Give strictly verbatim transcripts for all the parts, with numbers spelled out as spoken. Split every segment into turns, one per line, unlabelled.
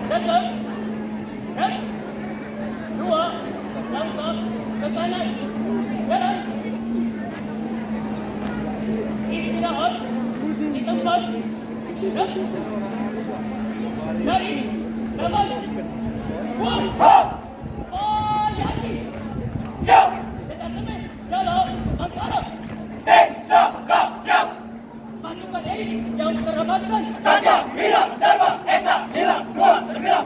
Satu, dua, langkah ke kanan, jalan. Istirahat di tempat. Dari nafas. Buat. Oh, yakin. Siap. Kita semai dalam antara. Tingkat siap. Pasukan elit yang terhormatkan saja hilang darma esa hilang dua tergerak.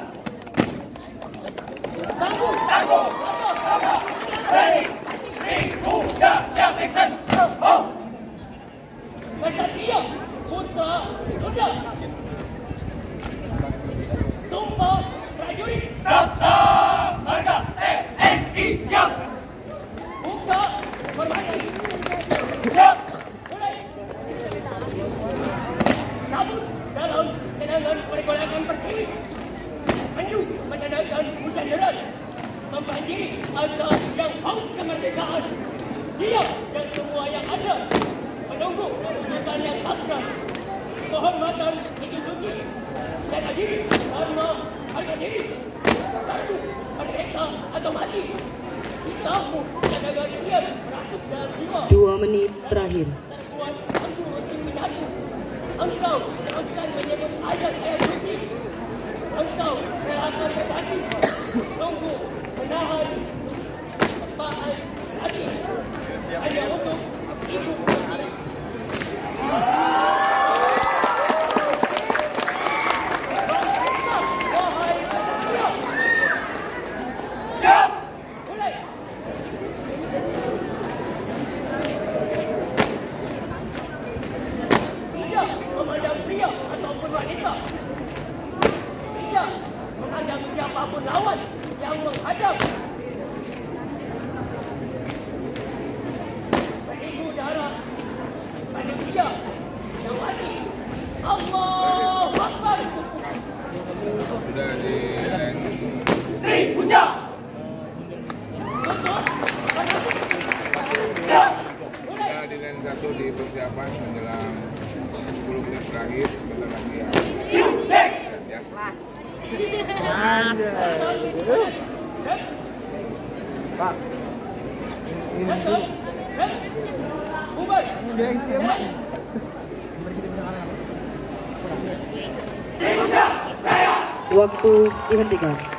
Tangguh, tangguh, tangguh. Ready, ready, muda, siap, action. Oh. Kesatria, putra, sudah. Sumpah prajurit. Sabta marga T N I siap. Buka formasi. Siap. Mulai. Kabut dalam tenangan pergolakan pertiwi. Maju menandakan hujan deras. Membanjiri asa yang haus kemerdekaan. Dia dan semua yang ada menunggu keputusan yang sakral. Kehormatan institusi dan diri karena harga diri. Satu, merdeka atau mati. Kamu dan negara dia merasuk dalam jiwa.
Dua menit terakhir.
Terkuat aku mesti menyatu. Engkau teruskan menyebut ayat ayat suci. Engkau relakan berhati. Tunggu menahan kepaan hati. Hanya untuk ibu sendiri. Siap! Mulai! Tidak memandang pria ataupun wanita. Tidak memandang siapapun lawan yang menghadap. Beribu darah manusia yang mati. Allahu Akbar.
Sudah di line
Tri Puja.
sudah di line satu di persiapan menjelang sepuluh menit terakhir sebentar lagi ya. Ya.
Kelas.
Pak, ini tuh dia isi apa?
Waktu dihentikan.